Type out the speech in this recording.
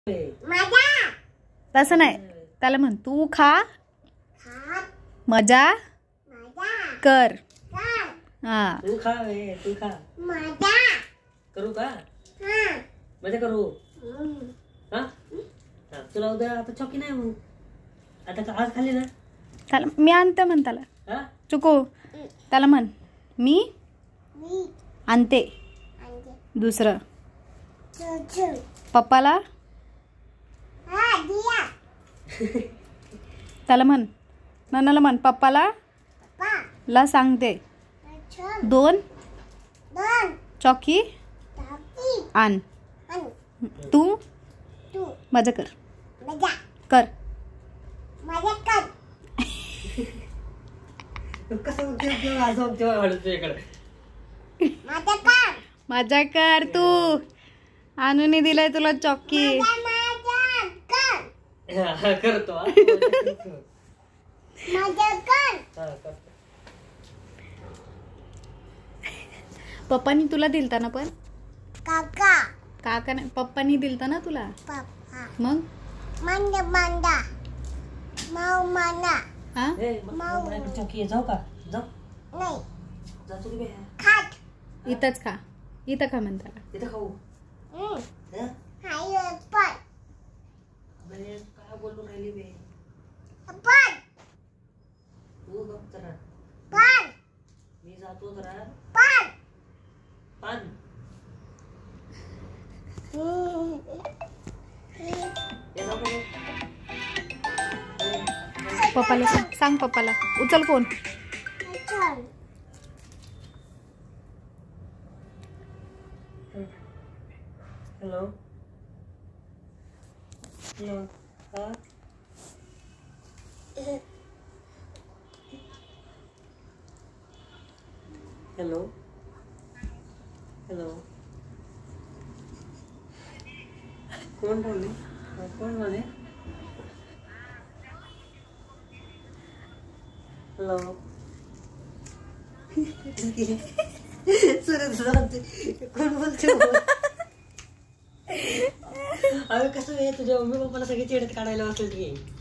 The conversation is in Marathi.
तसं नाही, त्याला म्हण तू खा मजा कर. हा तू खा तू खा मजा करू का? मजा करू. हा तुला उद्या आता चॉकी नाही मग आता आज खाल्ली ना. त्याला मी आणते म्हण, त्याला चुकू त्याला म्हण मी आणते. दुसरं पप्पाला त्याला म्हण, नन्नाला म्हण पप्पाला ला सांगते 2 चॉकी आण. तू मजा कर कर. कसं वाढत मजा कर. तू आणून दिलाय तुला चॉकी. करतो पप्पानी तुला दिलता ना, पण काका काका नाही पप्पानी दिलता ना तुला. मग हा चौकी जाऊ का? जाऊ जातो की इथंच खा, इथं खा म्हणता. इथं खाऊ. काय बोलून राहिली बे? तू गप जरा. मी जातो जरा. पान पप्पाला सांग पप्पाला उचल फोन. Hello hello. हा हॅलो हॅलो. कोण बोलले? कोण बोलले? हॅलो. कोण बोलते? अरे कसं आहे तुझ्या मम्मी पप्पाला सगळे चिडत काढायला बसले.